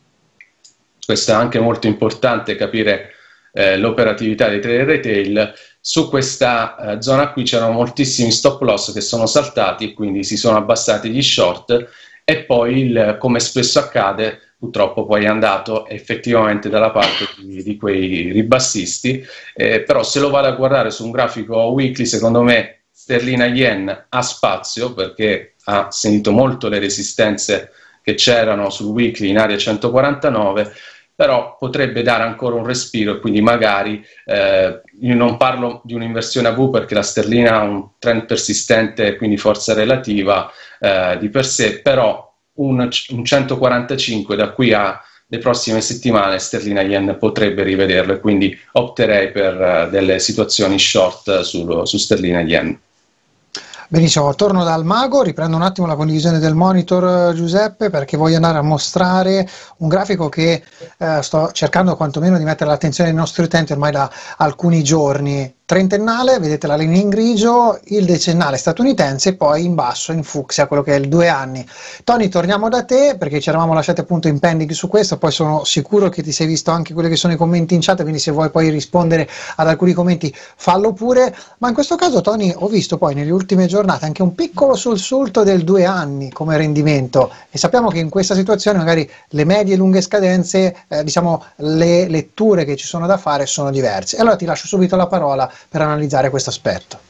Questo è anche molto importante, capire eh, l'operatività dei trader retail. Su questa eh, zona qui c'erano moltissimi stop loss che sono saltati e quindi si sono abbassati gli short, e poi, il, come spesso accade, purtroppo poi è andato effettivamente dalla parte di, di quei ribassisti. Eh, però se lo vado a guardare su un grafico weekly, secondo me sterlina yen ha spazio, perché ha sentito molto le resistenze che c'erano sul weekly in area centoquarantanove, però potrebbe dare ancora un respiro, e quindi magari, eh, io non parlo di un'inversione a V, perché la sterlina ha un trend persistente, quindi forza relativa eh, di per sé, però un, un centoquarantacinque da qui alle prossime settimane sterlina yen potrebbe rivederlo, e quindi opterei per uh, delle situazioni short sul, su sterlina yen. Benissimo, torno dal mago, riprendo un attimo la condivisione del monitor, Giuseppe, perché voglio andare a mostrare un grafico che eh, sto cercando quantomeno di mettere l'attenzione dei nostri utenti ormai da alcuni giorni. Trentennale, vedete la linea in grigio, il decennale statunitense, e poi in basso, in fucsia, quello che è il due anni. Tony, torniamo da te, perché ci eravamo lasciati appunto in pending su questo, poi sono sicuro che ti sei visto anche quelli che sono i commenti in chat, quindi se vuoi poi rispondere ad alcuni commenti fallo pure. Ma in questo caso, Tony, ho visto poi nelle ultime giornate anche un piccolo sussulto del due anni come rendimento, e sappiamo che in questa situazione magari le medie e lunghe scadenze, eh, diciamo le letture che ci sono da fare sono diverse. Allora ti lascio subito la parola per analizzare questo aspetto.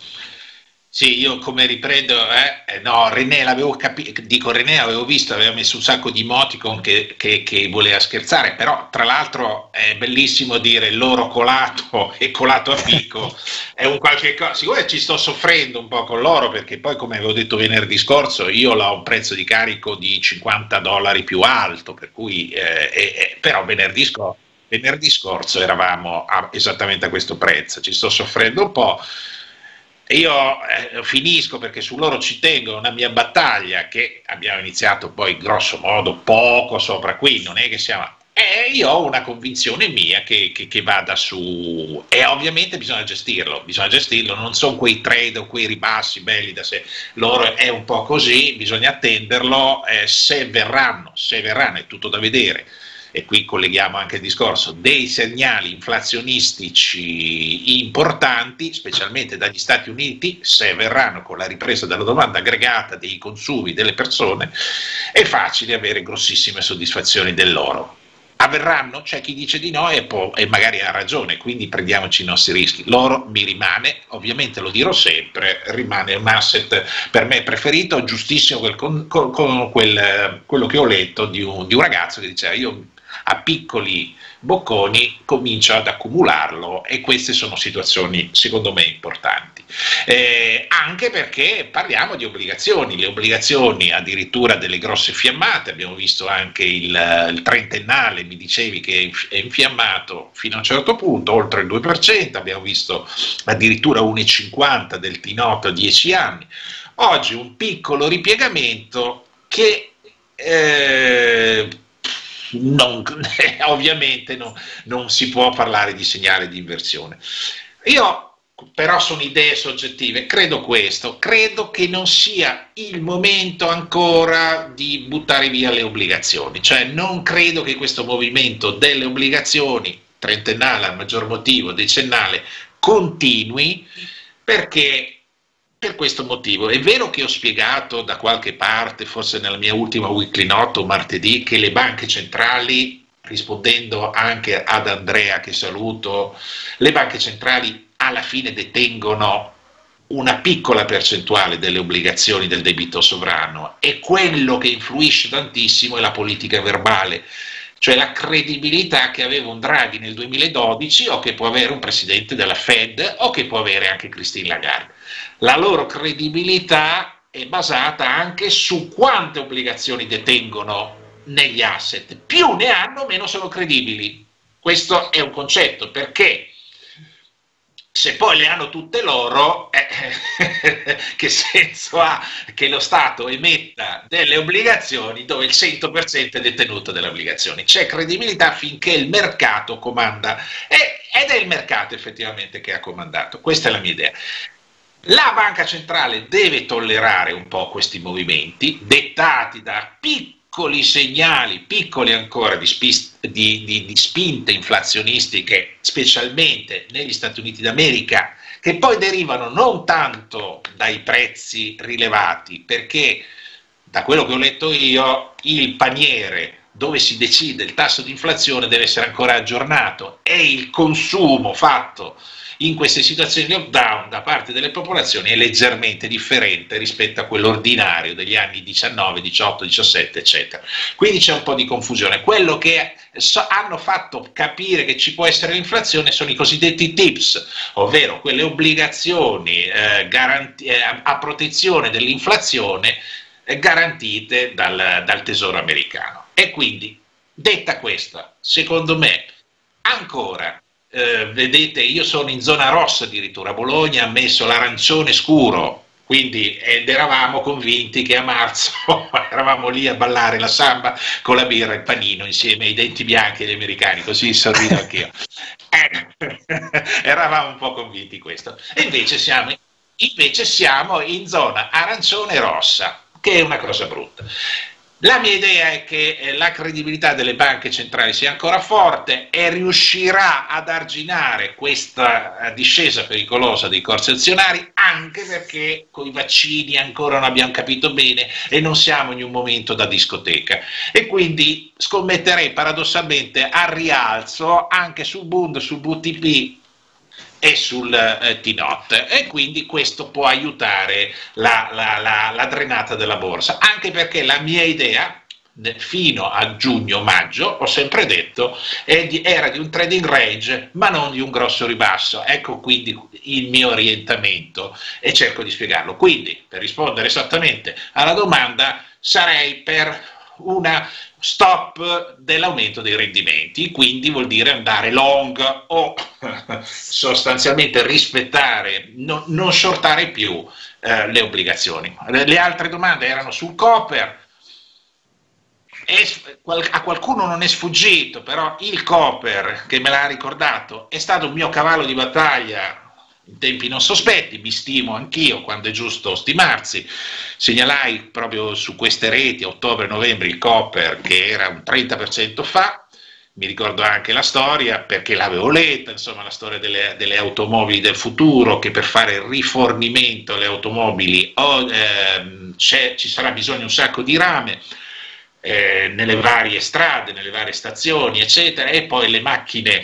Sì, io come riprendo, eh, eh, no, René l'avevo capito, dico René avevo visto, aveva messo un sacco di emoticon che, che, che voleva scherzare, però tra l'altro è bellissimo dire l'oro colato e colato a picco, è un qualche cosa, siccome ci sto soffrendo un po' con l'oro, perché poi come avevo detto venerdì scorso, io ho un prezzo di carico di cinquanta dollari più alto, per cui, eh, eh, però venerdì scorso, venerdì scorso eravamo a, esattamente a questo prezzo, ci sto soffrendo un po'. Io eh, finisco, perché su loro ci tengo, una mia battaglia che abbiamo iniziato poi grosso modo poco sopra qui, non è che siamo... E io ho una convinzione mia che, che, che vada su, e ovviamente bisogna gestirlo, bisogna gestirlo, non sono quei trade o quei ribassi belli da sé, loro è un po' così, bisogna attenderlo, eh, se verranno, se verranno, è tutto da vedere. e qui colleghiamo anche il discorso, dei segnali inflazionistici importanti, specialmente dagli Stati Uniti, se verranno con la ripresa della domanda aggregata dei consumi delle persone, è facile avere grossissime soddisfazioni dell'oro. Avverranno? C'è chi dice di no e, può, e magari ha ragione, quindi prendiamoci i nostri rischi. L'oro mi rimane, ovviamente lo dirò sempre, rimane un asset per me preferito, giustissimo quel, con, con quel, quello che ho letto di un, di un ragazzo che diceva io a piccoli bocconi comincio ad accumularlo, e queste sono situazioni secondo me importanti, eh, anche perché parliamo di obbligazioni, le obbligazioni addirittura delle grosse fiammate, abbiamo visto anche il, il trentennale, mi dicevi che è infiammato fino a un certo punto, oltre il due per cento, abbiamo visto addirittura uno virgola cinquanta del T-Note a dieci anni, oggi un piccolo ripiegamento che eh, Non, ovviamente no, non si può parlare di segnale di inversione. Io però sono idee soggettive, credo questo, credo che non sia il momento ancora di buttare via le obbligazioni, cioè non credo che questo movimento delle obbligazioni, trentennale al maggior motivo, decennale, continui, perché per questo motivo. È vero che ho spiegato da qualche parte, forse nella mia ultima weekly note o martedì, che le banche centrali, rispondendo anche ad Andrea che saluto, le banche centrali alla fine detengono una piccola percentuale delle obbligazioni del debito sovrano, e quello che influisce tantissimo è la politica verbale, cioè la credibilità che aveva un Draghi nel duemiladodici, o che può avere un presidente della Fed, o che può avere anche Christine Lagarde. La loro credibilità è basata anche su quante obbligazioni detengono negli asset. Più ne hanno, meno sono credibili. Questo è un concetto, perché se poi le hanno tutte loro, eh, che senso ha che lo Stato emetta delle obbligazioni dove il cento per cento è detenuto delle obbligazioni? C'è credibilità finché il mercato comanda, e, ed è il mercato effettivamente che ha comandato. Questa è la mia idea. La banca centrale deve tollerare un po' questi movimenti, dettati da piccoli segnali, piccoli ancora, di, di, di, di spinte inflazionistiche, specialmente negli Stati Uniti d'America, che poi derivano non tanto dai prezzi rilevati, perché da quello che ho letto io, il paniere dove si decide il tasso di inflazione deve essere ancora aggiornato, e il consumo fatto in queste situazioni di lockdown da parte delle popolazioni è leggermente differente rispetto a quello ordinario degli anni diciannove, diciotto, diciassette, eccetera. Quindi c'è un po' di confusione. Quello che so, hanno fatto capire che ci può essere l'inflazione sono i cosiddetti tips, ovvero quelle obbligazioni eh, garanti- eh, a protezione dell'inflazione eh, garantite dal, dal Tesoro americano. E quindi, detta questa, secondo me, ancora Eh, vedete, io sono in zona rossa, addirittura Bologna ha messo l'arancione scuro, quindi ed eravamo convinti che a marzo eravamo lì a ballare la samba con la birra e il panino insieme ai denti bianchi degli americani, così sorrido anch'io. Eh, eravamo un po' convinti di questo, e invece siamo, invece siamo in zona arancione rossa, che è una cosa brutta. La mia idea è che eh, la credibilità delle banche centrali sia ancora forte e riuscirà ad arginare questa eh, discesa pericolosa dei corsi azionari, anche perché con i vaccini ancora non abbiamo capito bene e non siamo in un momento da discoteca, e quindi scommetterei paradossalmente al rialzo anche sul Bund, sul B T P e sul eh, T-Note, e quindi questo può aiutare la, la, la, la drenata della borsa, anche perché la mia idea fino a giugno-maggio, ho sempre detto, di, era di un trading range ma non di un grosso ribasso. Ecco quindi il mio orientamento, e cerco di spiegarlo. Quindi, per rispondere esattamente alla domanda, sarei per una stop dell'aumento dei rendimenti, quindi vuol dire andare long o sostanzialmente rispettare, no, non shortare più eh, le obbligazioni. Le altre domande erano sul Copper. A qualcuno non è sfuggito, però il Copper, che me l'ha ricordato, è stato un mio cavallo di battaglia in tempi non sospetti. Mi stimo anch'io quando è giusto stimarsi. Segnalai proprio su queste reti a ottobre-novembre il Copper che era un trenta per cento fa, mi ricordo anche la storia, perché l'avevo letta, insomma, la storia delle, delle automobili del futuro, che per fare il rifornimento alle automobili oh, eh, ci sarà bisogno un sacco di rame eh, nelle varie strade, nelle varie stazioni, eccetera, e poi le macchine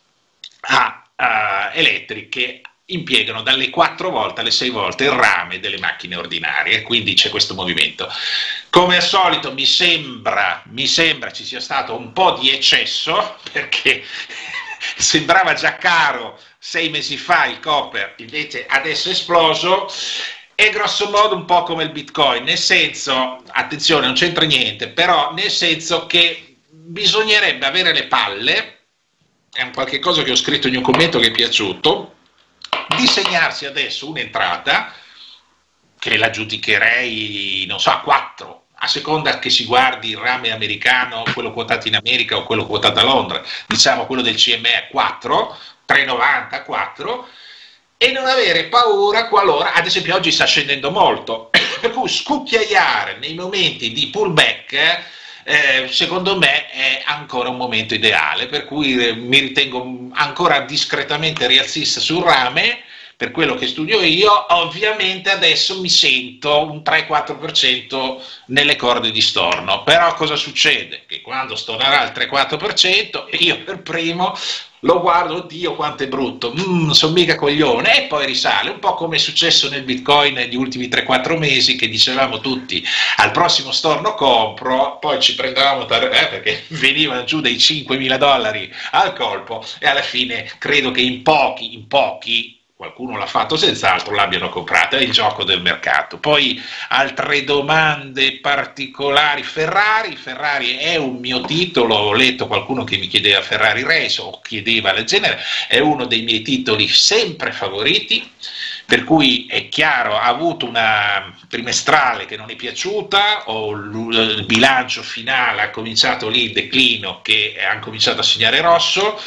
a, a elettriche impiegano dalle quattro volte alle sei volte il rame delle macchine ordinarie, quindi c'è questo movimento. Come al solito mi sembra, mi sembra ci sia stato un po' di eccesso, perché sembrava già caro sei mesi fa il copper, invece adesso è esploso, e grosso modo un po' come il Bitcoin, nel senso, attenzione, non c'entra niente, però nel senso che bisognerebbe avere le palle, è un qualche cosa che ho scritto in un commento che è piaciuto, disegnarsi adesso un'entrata che la giudicherei, non so, a quattro, a seconda che si guardi il rame americano, quello quotato in America o quello quotato a Londra, diciamo quello del C M E a quattro, tre virgola novanta a quattro, e non avere paura qualora, ad esempio oggi sta scendendo molto, per cui scucchiaiare nei momenti di pullback Eh, secondo me è ancora un momento ideale, per cui eh, mi ritengo ancora discretamente rialzista sul rame per quello che studio io. Ovviamente adesso mi sento un tre quattro per cento nelle corde di storno, però cosa succede? Che quando stornerà il tre quattro per cento io per primo lo guardo, oddio quanto è brutto, mm, non sono mica coglione, e poi risale, un po' come è successo nel Bitcoin negli ultimi tre quattro mesi, che dicevamo tutti al prossimo storno compro, poi ci prendevamo tar- eh, perché venivano giù dei cinquemila dollari al colpo, e alla fine credo che in pochi, in pochi qualcuno l'ha fatto senz'altro, l'abbiano comprato, è il gioco del mercato. Poi altre domande particolari, Ferrari, Ferrari è un mio titolo, ho letto qualcuno che mi chiedeva Ferrari Race o chiedeva del genere, è uno dei miei titoli sempre favoriti, per cui è chiaro, ha avuto una trimestrale che non è piaciuta, o il bilancio finale ha cominciato lì il declino che ha cominciato a segnare rosso.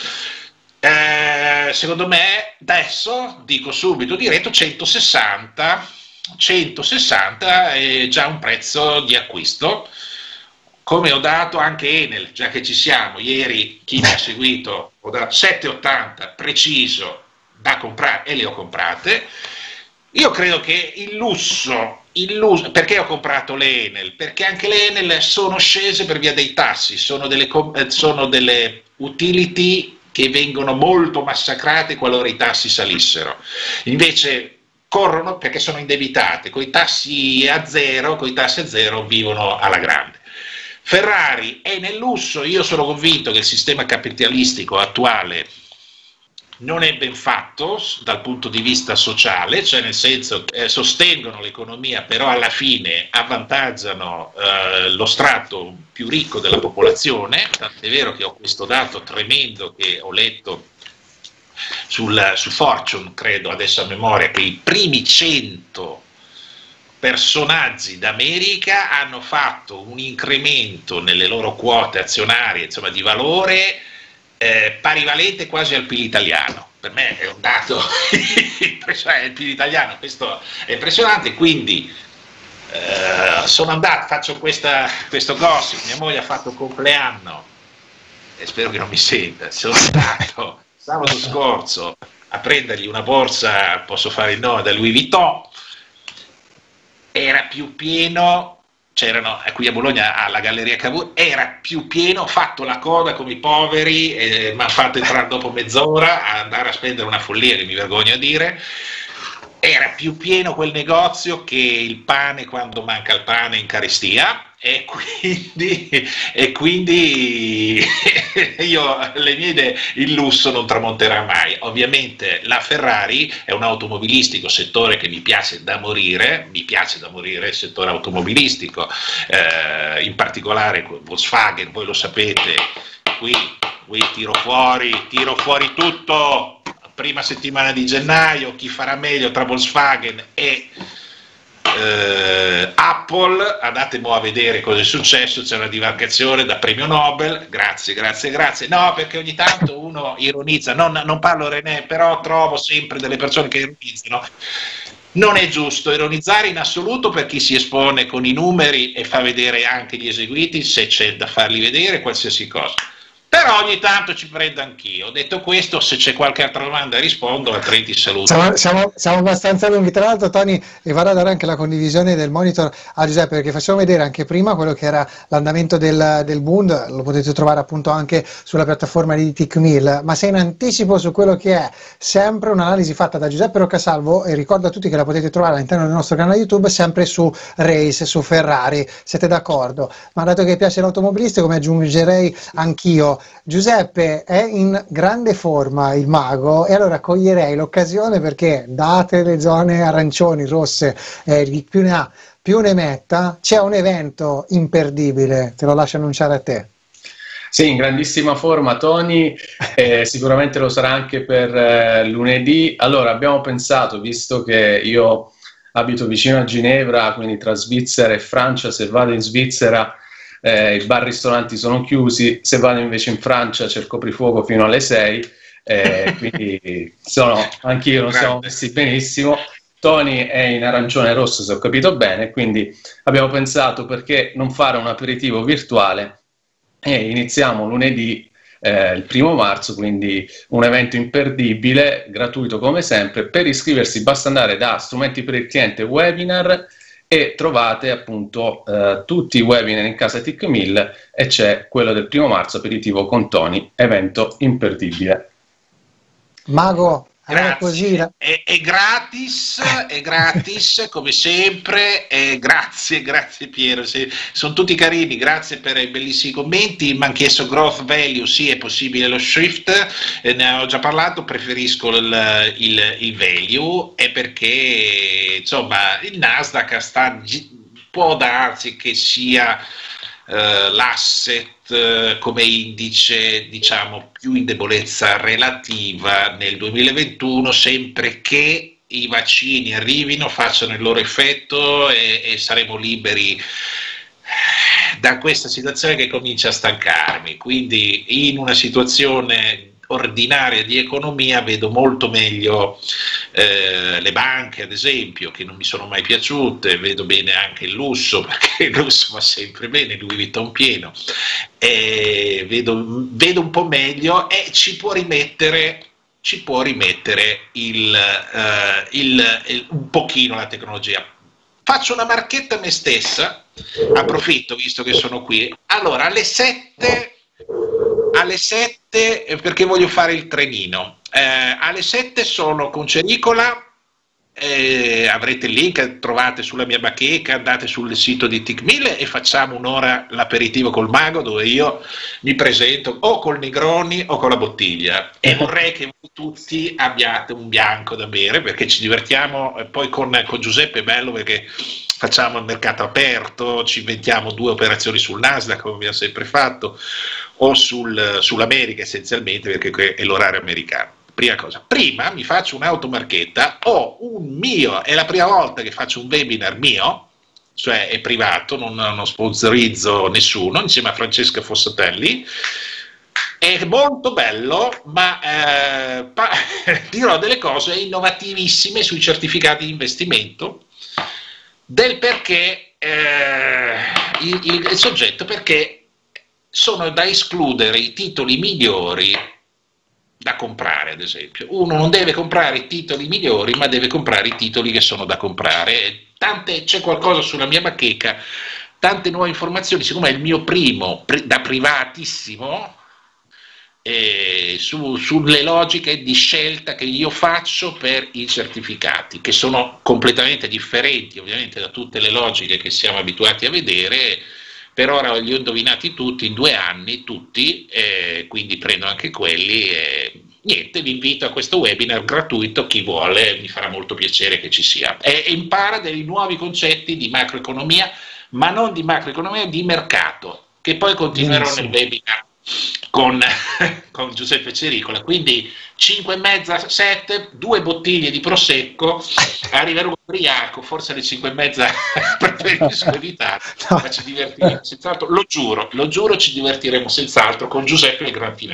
Eh, secondo me adesso, dico subito diretto, centosessanta, centosessanta è già un prezzo di acquisto, come ho dato anche Enel, già che ci siamo, ieri chi mi ha seguito ho dato sette virgola ottanta preciso da comprare e le ho comprate. Io credo che il lusso, il lusso, perché ho comprato le Enel? Perché anche le Enel sono scese per via dei tassi, sono delle, sono delle utility che vengono molto massacrate qualora i tassi salissero, invece corrono perché sono indebitate, con i tassi a zero, con i tassi a zero vivono alla grande. Ferrari è nel lusso, io sono convinto che il sistema capitalistico attuale non è ben fatto dal punto di vista sociale, cioè nel senso che eh, sostengono l'economia, però alla fine avvantaggiano eh, lo strato più ricco della popolazione, tant'è vero che ho questo dato tremendo che ho letto sul, su Fortune, credo adesso a memoria, che i primi cento personaggi d'America hanno fatto un incremento nelle loro quote azionarie, insomma di valore, Eh, parivalente quasi al P I L italiano. Per me è un dato impressionante, il P I L italiano, questo è impressionante, quindi eh, sono andato, faccio questa, questo gossip, mia moglie ha fatto il compleanno e spero che non mi senta, sono andato sabato scorso a prendergli una borsa, posso fare il nome, da Louis Vuitton, era più pieno, c'erano qui a Bologna alla Galleria Cavour, era più pieno, ho fatto la coda come i poveri, eh, mi ha fatto entrare dopo mezz'ora a andare a spendere una follia che mi vergogno a dire, era più pieno quel negozio che il pane quando manca il pane in carestia, e quindi, e quindi io, le mie idee, il lusso non tramonterà mai. Ovviamente la Ferrari è un automobilistico, settore che mi piace da morire, mi piace da morire il settore automobilistico, eh, in particolare Volkswagen, voi lo sapete, qui, qui tiro fuori, tiro fuori tutto. Prima settimana di gennaio, chi farà meglio tra Volkswagen e eh, Apple? Andatemi a vedere cosa è successo, c'è una divaricazione da premio Nobel, grazie, grazie, grazie. No, perché ogni tanto uno ironizza, non, non parlo René, però trovo sempre delle persone che ironizzano. Non è giusto ironizzare in assoluto per chi si espone con i numeri e fa vedere anche gli eseguiti, se c'è da farli vedere, qualsiasi cosa. però ogni tanto ci prendo anch'io. Detto questo, se c'è qualche altra domanda rispondo, altrimenti saluto. Siamo, siamo, siamo abbastanza lunghi. Tra l'altro, Tony, e vado a dare anche la condivisione del monitor a Giuseppe, perché facciamo vedere anche prima quello che era l'andamento del, del Bund, lo potete trovare appunto anche sulla piattaforma di Tickmill, ma sei in anticipo su quello che è sempre un'analisi fatta da Giuseppe Roccasalvo, e ricordo a tutti che la potete trovare all'interno del nostro canale YouTube, sempre su Race, su Ferrari. Siete d'accordo? Ma dato che piace l'automobilistica, come aggiungerei anch'io, Giuseppe è in grande forma, il mago, e allora coglierei l'occasione perché, date le zone arancioni, rosse, eh, più ne ha più ne metta, c'è un evento imperdibile, te lo lascio annunciare a te. Sì, in grandissima forma Tony, eh, sicuramente lo sarà anche per eh, lunedì. Allora abbiamo pensato, visto che io abito vicino a Ginevra, quindi tra Svizzera e Francia, se vado in Svizzera Eh, i bar-ristoranti sono chiusi, se vado invece in Francia c'è il coprifuoco fino alle sei, eh, quindi sono, anch'io non siamo messi benissimo. Tony è in arancione e rosso, se ho capito bene, quindi abbiamo pensato perché non fare un aperitivo virtuale, e iniziamo lunedì eh, il primo marzo, quindi un evento imperdibile, gratuito come sempre. Per iscriversi basta andare da Strumenti per il Cliente Webinar e trovate appunto eh, tutti i webinar in casa Tickmill, e c'è quello del primo marzo, aperitivo con Tony, evento imperdibile. Mago, grazie. Così... È, è gratis, è gratis come sempre, è grazie, grazie Piero, se, sono tutti carini, grazie per i bellissimi commenti. Mi hanno chiesto growth value, sì è possibile lo shift, eh, ne ho già parlato, preferisco il, il, il value, è perché insomma il Nasdaq sta, può darsi che sia Uh, l'asset uh, come indice diciamo più in debolezza relativa nel duemilaventuno, sempre che i vaccini arrivino, facciano il loro effetto e, e saremo liberi da questa situazione che comincia a stancarmi. Quindi in una situazione ordinaria di economia vedo molto meglio eh, le banche, ad esempio, che non mi sono mai piaciute, vedo bene anche il lusso, perché il lusso va sempre bene, Louis Vuitton pieno, e vedo, vedo un po' meglio, e ci può rimettere ci può rimettere il, uh, il, il, un pochino la tecnologia. Faccio una marchetta a me stessa, approfitto visto che sono qui. Allora alle sette alle sette perché voglio fare il trenino, eh, alle sette sono con Cericola, eh, avrete il link, trovate sulla mia bacheca, andate sul sito di Tickmill e facciamo un'ora l'aperitivo col mago, dove io mi presento o col Negroni o con la bottiglia, e vorrei che voi tutti abbiate un bianco da bere, perché ci divertiamo. E poi con, con Giuseppe è bello perché facciamo il mercato aperto, ci inventiamo due operazioni sul Nasdaq come abbiamo sempre fatto, o sul, sull'America essenzialmente, perché è l'orario americano. Prima cosa, prima mi faccio un'automarchetta, ho un mio, è la prima volta che faccio un webinar mio, cioè è privato, non, non sponsorizzo nessuno, insieme a Francesca Fossatelli, è molto bello, ma eh, pa- dirò delle cose innovativissime sui certificati di investimento, del perché eh, il, il, il soggetto, perché sono da escludere i titoli migliori da comprare. Ad esempio, uno non deve comprare i titoli migliori, ma deve comprare i titoli che sono da comprare. Tante, c'è qualcosa sulla mia bacheca, tante nuove informazioni, siccome è il mio primo pri- da privatissimo, eh, su, sulle logiche di scelta che io faccio per i certificati, che sono completamente differenti ovviamente da tutte le logiche che siamo abituati a vedere. Per ora li ho indovinati tutti in due anni, tutti, eh, quindi prendo anche quelli. E niente, vi invito a questo webinar gratuito, chi vuole, mi farà molto piacere che ci sia. E, e impara dei nuovi concetti di macroeconomia, ma non di macroeconomia, di mercato, che poi continuerò Benissimo. nel webinar con, con Giuseppe Cericola. Quindi cinque e mezza, sette, due bottiglie di prosecco, arriverò ubriaco, forse alle cinque e mezza preferisco evitare, no. Ma ci divertiremo senz'altro, lo giuro, lo giuro, ci divertiremo senz'altro con Giuseppe il gran finale.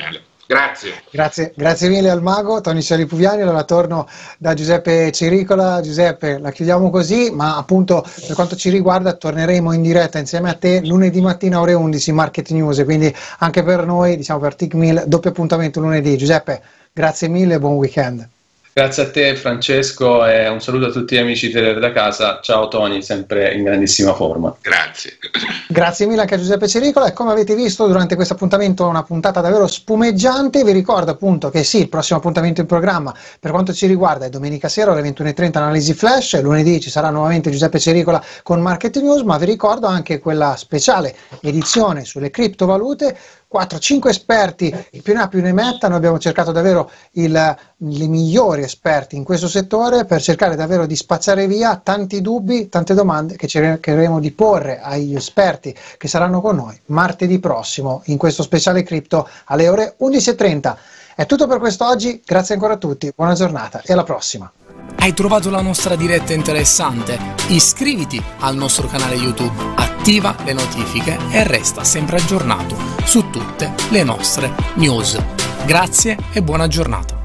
Grazie. Grazie, grazie mille al mago Tony Salipuviani. Allora torno da Giuseppe Ciricola. Giuseppe, la chiudiamo così, ma appunto per quanto ci riguarda torneremo in diretta insieme a te lunedì mattina ore undici Market News, quindi anche per noi, diciamo per Tickmill, doppio appuntamento lunedì. Giuseppe, grazie mille e buon weekend. Grazie a te Francesco e un saluto a tutti gli amici di Tenere da Casa. Ciao Tony, sempre in grandissima forma. Grazie. Grazie mille anche a Giuseppe Ciricola e come avete visto durante questo appuntamento una puntata davvero spumeggiante. Vi ricordo appunto che sì, il prossimo appuntamento in programma per quanto ci riguarda è domenica sera alle ventuno e trenta analisi flash, lunedì ci sarà nuovamente Giuseppe Ciricola con Market News, ma vi ricordo anche quella speciale edizione sulle criptovalute. quattro cinque esperti, più ne ha più ne metta. Noi abbiamo cercato davvero il, i migliori esperti in questo settore per cercare davvero di spazzare via tanti dubbi, tante domande che cercheremo di porre agli esperti che saranno con noi martedì prossimo in questo speciale cripto alle ore undici e trenta. È tutto per quest'oggi, grazie ancora a tutti, buona giornata e alla prossima. Hai trovato la nostra diretta interessante? Iscriviti al nostro canale YouTube, attiva le notifiche e resta sempre aggiornato su tutte le nostre news. Grazie e buona giornata.